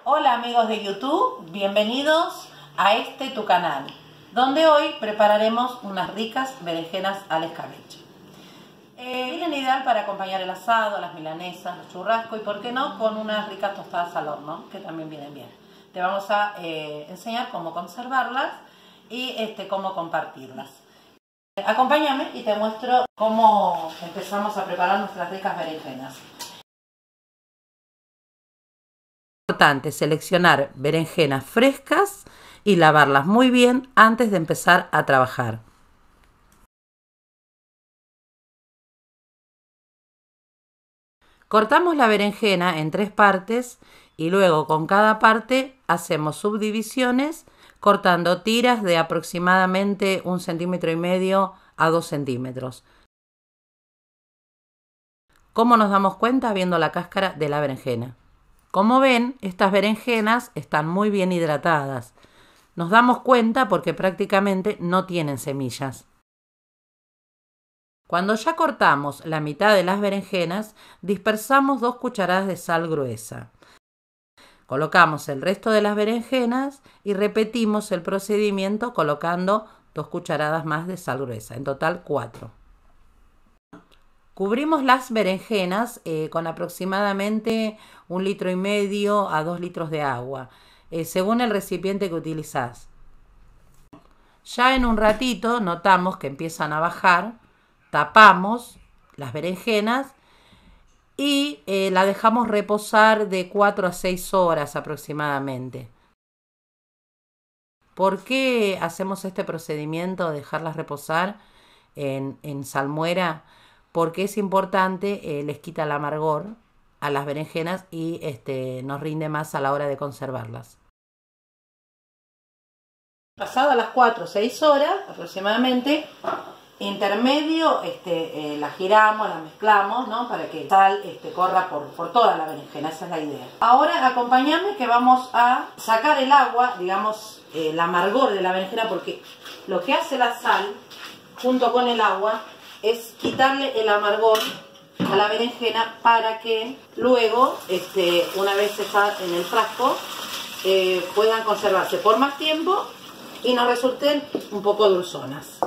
Hola amigos de YouTube, bienvenidos a tu canal, donde hoy prepararemos unas ricas berenjenas al escabeche. Vienen ideal para acompañar el asado, las milanesas, los churrascos y por qué no con unas ricas tostadas al horno, que también vienen bien. Te vamos a enseñar cómo conservarlas y cómo compartirlas. Acompáñame y te muestro cómo empezamos a preparar nuestras ricas berenjenas. Es importante seleccionar berenjenas frescas y lavarlas muy bien antes de empezar a trabajar. Cortamos la berenjena en 3 partes y luego con cada parte hacemos subdivisiones cortando tiras de aproximadamente 1,5 centímetros a 2 centímetros. ¿Cómo nos damos cuenta? Viendo la cáscara de la berenjena. Como ven, estas berenjenas están muy bien hidratadas. Nos damos cuenta porque prácticamente no tienen semillas. Cuando ya cortamos la mitad de las berenjenas, dispersamos 2 cucharadas de sal gruesa. Colocamos el resto de las berenjenas y repetimos el procedimiento colocando 2 cucharadas más de sal gruesa, en total 4. Cubrimos las berenjenas con aproximadamente 1,5 litros a 2 litros de agua, según el recipiente que utilizás. Ya en un ratito notamos que empiezan a bajar, tapamos las berenjenas y la dejamos reposar de 4 a 6 horas aproximadamente. ¿Por qué hacemos este procedimiento de dejarlas reposar en salmuera? Porque es importante, les quita el amargor a las berenjenas y nos rinde más a la hora de conservarlas. Pasadas las 4 o 6 horas aproximadamente, intermedio, la giramos, la mezclamos, ¿no? Para que el sal corra por toda la berenjena, esa es la idea. Ahora acompáñame que vamos a sacar el agua, digamos, el amargor de la berenjena, porque lo que hace la sal junto con el agua es quitarle el amargor a la berenjena para que luego, una vez está en el frasco, puedan conservarse por más tiempo y nos resulten un poco dulzonas.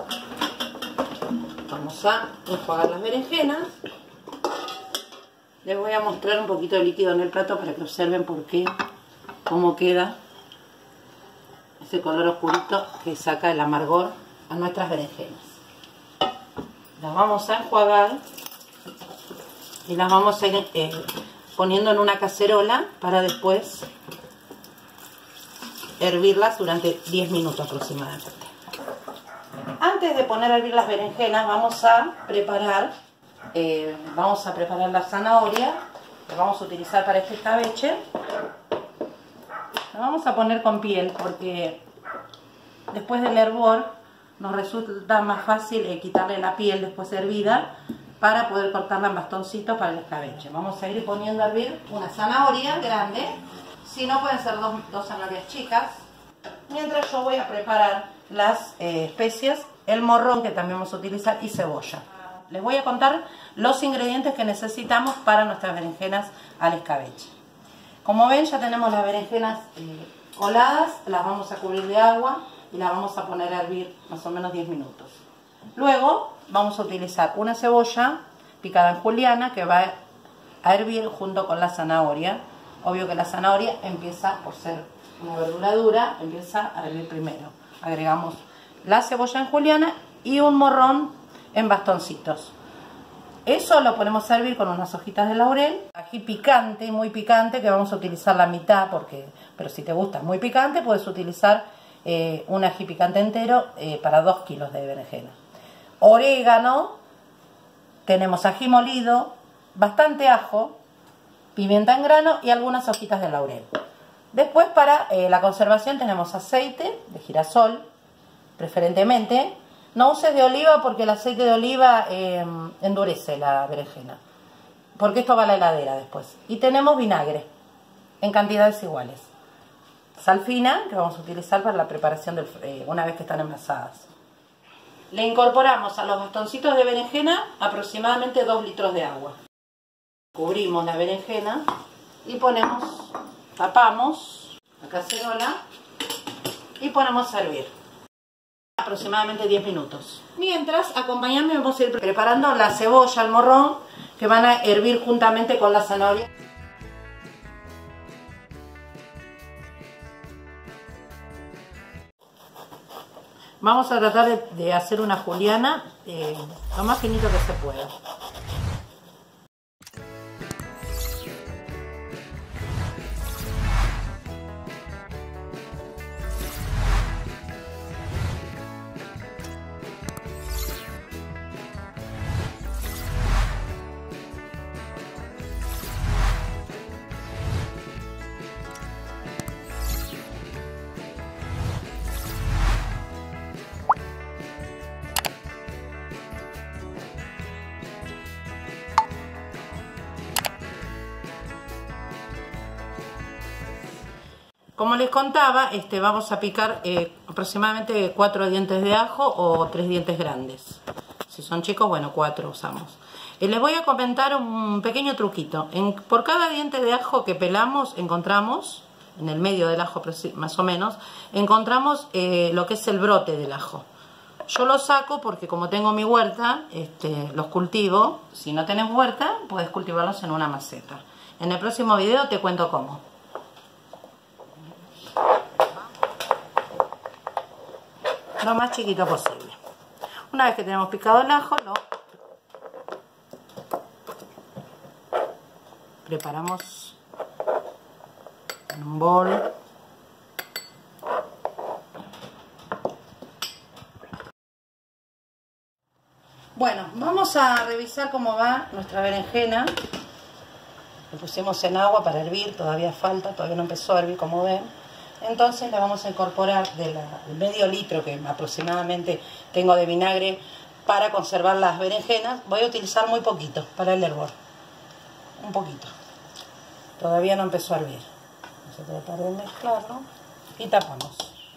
Vamos a enjuagar las berenjenas. Les voy a mostrar un poquito de líquido en el plato para que observen cómo queda ese color oscurito que saca el amargor a nuestras berenjenas. Las vamos a enjuagar y las vamos a ir poniendo en una cacerola para después hervirlas durante 10 minutos aproximadamente. Antes de poner a hervir las berenjenas vamos a preparar la zanahoria que vamos a utilizar para este escabeche. La vamos a poner con piel porque después del hervor nos resulta más fácil quitarle la piel después de hervida para poder cortarla en bastoncitos para el escabeche. Vamos a ir poniendo a hervir una zanahoria grande, si no pueden ser dos zanahorias chicas, mientras yo voy a preparar las especias, el morrón que también vamos a utilizar y cebolla. Les voy a contar los ingredientes que necesitamos para nuestras berenjenas al escabeche. Como ven, ya tenemos las berenjenas coladas, las vamos a cubrir de agua y la vamos a poner a hervir más o menos 10 minutos. Luego vamos a utilizar una cebolla picada en juliana que va a hervir junto con la zanahoria. Obvio que la zanahoria empieza, por ser una verdura dura, empieza a hervir primero. Agregamos la cebolla en juliana y un morrón en bastoncitos. Eso lo ponemos a hervir con unas hojitas de laurel, ají picante, muy picante, que vamos a utilizar la mitad, pero si te gusta muy picante puedes utilizar un ají picante entero para 2 kilos de berenjena. Orégano, tenemos ají molido, bastante ajo, pimienta en grano y algunas hojitas de laurel. Después para la conservación tenemos aceite de girasol, preferentemente. No uses de oliva porque el aceite de oliva endurece la berenjena, porque esto va a la heladera después. Y tenemos vinagre en cantidades iguales. Sal fina que vamos a utilizar para la preparación una vez que están envasadas. Le incorporamos a los bastoncitos de berenjena aproximadamente 2 litros de agua. Cubrimos la berenjena y ponemos Tapamos la cacerola y ponemos a hervir aproximadamente 10 minutos. Mientras, acompañadme, vamos a ir preparando la cebolla, el morrón, que van a hervir juntamente con la zanahoria. Vamos a tratar de hacer una juliana lo más finito que se pueda. Como les contaba, vamos a picar aproximadamente 4 dientes de ajo o 3 dientes grandes. Si son chicos, bueno, 4 usamos. Les voy a comentar un pequeño truquito. Por cada diente de ajo que pelamos, encontramos, en el medio del ajo más o menos, encontramos lo que es el brote del ajo. Yo lo saco porque como tengo mi huerta, los cultivo. Si no tenés huerta, puedes cultivarlos en una maceta. En el próximo video te cuento cómo. Lo más chiquito posible. Una vez que tenemos picado el ajo, lo preparamos en un bol. Bueno, vamos a revisar cómo va nuestra berenjena. Lo pusimos en agua para hervir, todavía falta, todavía no empezó a hervir como ven. Entonces la vamos a incorporar del medio litro que aproximadamente tengo de vinagre para conservar las berenjenas. Voy a utilizar muy poquito para el hervor. Un poquito. Todavía no empezó a hervir. Vamos a tratar de mezclarlo y tapamos.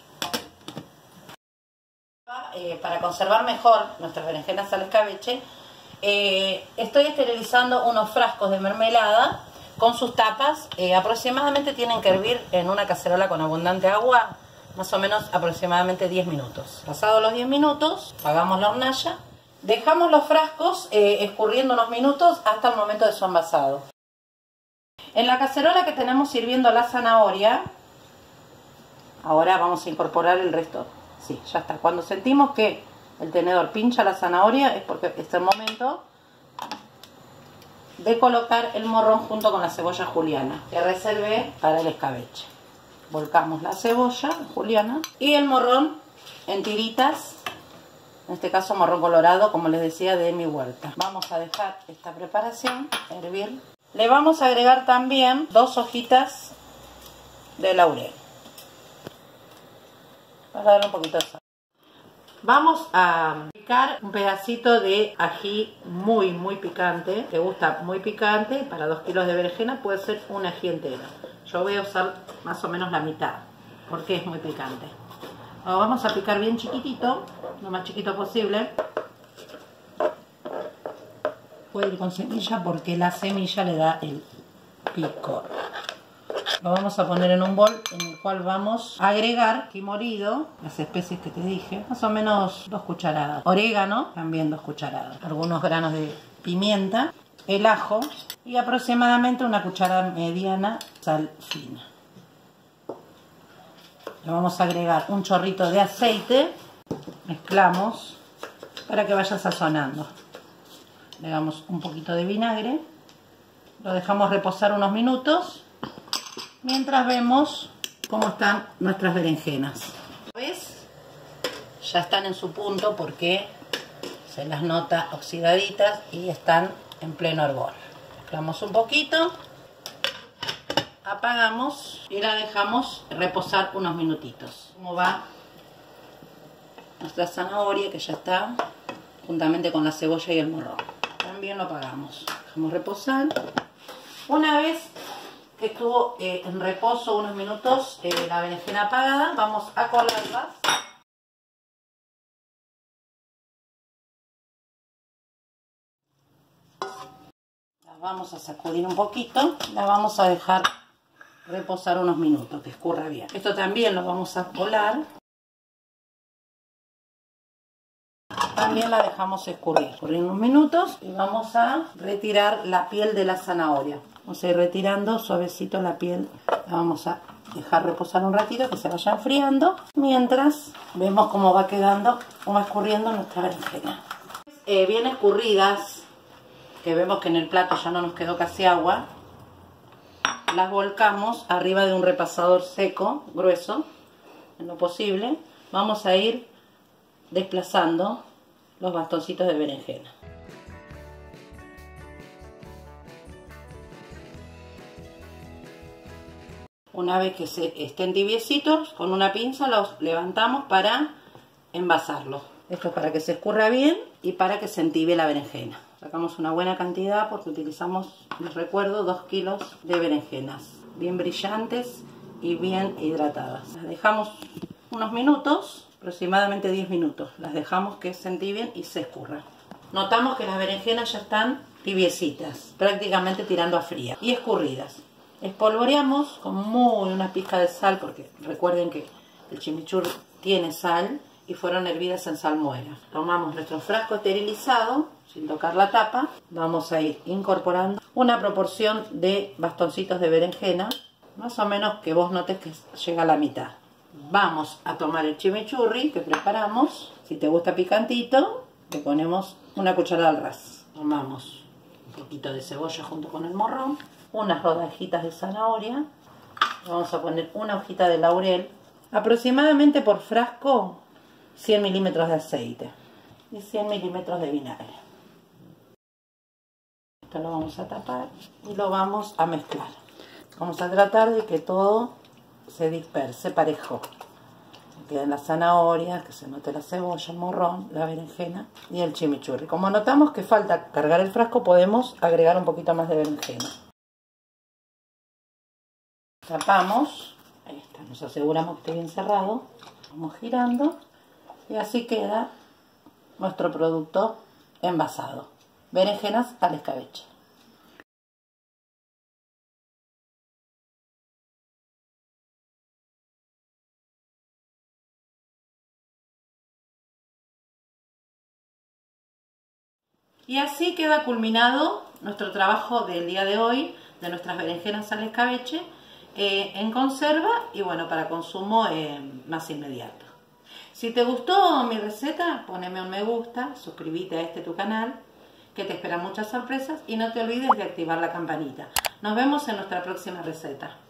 Para conservar mejor nuestras berenjenas al escabeche, estoy esterilizando unos frascos de mermelada con sus tapas. Aproximadamente tienen que hervir en una cacerola con abundante agua, más o menos aproximadamente 10 minutos. Pasados los 10 minutos, apagamos la hornalla, dejamos los frascos escurriendo unos minutos hasta el momento de su envasado. En la cacerola que tenemos hirviendo la zanahoria, ahora vamos a incorporar el resto. Sí, ya está. Cuando sentimos que el tenedor pincha la zanahoria es porque es el momento de colocar el morrón junto con la cebolla juliana que reservé para el escabeche. Volcamos la cebolla juliana y el morrón en tiritas, en este caso morrón colorado, como les decía, de mi huerta. Vamos a dejar esta preparación hervir. Le vamos a agregar también 2 hojitas de laurel para darle un poquito de sal. Vamos a picar un pedacito de ají muy picante. Te gusta muy picante, para 2 kilos de berenjena puede ser un ají entero. Yo voy a usar más o menos la mitad porque es muy picante. Lo vamos a picar bien chiquitito, lo más chiquito posible. Puede ir con semilla porque la semilla le da el picor. Lo vamos a poner en un bol en el cual vamos a agregar ají molido, las especies que te dije, más o menos 2 cucharadas. Orégano, también 2 cucharadas. Algunos granos de pimienta, el ajo y aproximadamente una cucharada mediana sal fina. Le vamos a agregar un chorrito de aceite, mezclamos para que vaya sazonando. Le damos un poquito de vinagre, lo dejamos reposar unos minutos mientras vemos cómo están nuestras berenjenas. ¿Ves? Ya están en su punto porque se las nota oxidaditas y están en pleno hervor. Mezclamos un poquito, apagamos y la dejamos reposar unos minutitos. ¿Cómo va nuestra zanahoria que ya está juntamente con la cebolla y el morrón? También lo apagamos, dejamos reposar. Una vez que estuvo en reposo unos minutos la berenjena apagada, vamos a colarlas. Las vamos a sacudir un poquito, las vamos a dejar reposar unos minutos, que escurra bien. Esto también lo vamos a colar. También la dejamos escurrir unos minutos y vamos a retirar la piel de la zanahoria. Vamos a ir retirando suavecito la piel. La vamos a dejar reposar un ratito, que se vaya enfriando, mientras vemos cómo va quedando, cómo va escurriendo nuestra berenjena. Bien escurridas, que vemos que en el plato ya no nos quedó casi agua, las volcamos arriba de un repasador seco, grueso, en lo posible. Vamos a ir desplazando los bastoncitos de berenjena. Una vez que estén tibiecitos, con una pinza los levantamos para envasarlos. Esto es para que se escurra bien y para que se entibie la berenjena. Sacamos una buena cantidad porque utilizamos, les recuerdo, 2 kilos de berenjenas, bien brillantes y bien hidratadas. Las dejamos unos minutos, aproximadamente 10 minutos. Las dejamos que se entibien y se escurran. Notamos que las berenjenas ya están tibiecitas, prácticamente tirando a frías y escurridas. Espolvoreamos con una pizca de sal, porque recuerden que el chimichurri tiene sal y fueron hervidas en salmuera. Tomamos nuestro frasco esterilizado, sin tocar la tapa. Vamos a ir incorporando una proporción de bastoncitos de berenjena, más o menos que vos notes que llega a la mitad. Vamos a tomar el chimichurri que preparamos. Si te gusta picantito, le ponemos una cucharada al ras. Tomamos un poquito de cebolla junto con el morrón, unas rodajitas de zanahoria, vamos a poner una hojita de laurel, aproximadamente por frasco 100 milímetros de aceite y 100 milímetros de vinagre. Esto lo vamos a tapar y lo vamos a mezclar. Vamos a tratar de que todo se disperse parejo. Que queden las zanahorias, que se note la cebolla, el morrón, la berenjena y el chimichurri. Como notamos que falta cargar el frasco, podemos agregar un poquito más de berenjena. Tapamos, ahí está, nos aseguramos que esté bien cerrado, vamos girando y así queda nuestro producto envasado. Berenjenas al escabeche. Y así queda culminado nuestro trabajo del día de hoy, de nuestras berenjenas al escabeche, en conserva y bueno, para consumo más inmediato. Si te gustó mi receta, poneme un me gusta, suscríbete a tu canal, que te esperan muchas sorpresas y no te olvides de activar la campanita. Nos vemos en nuestra próxima receta.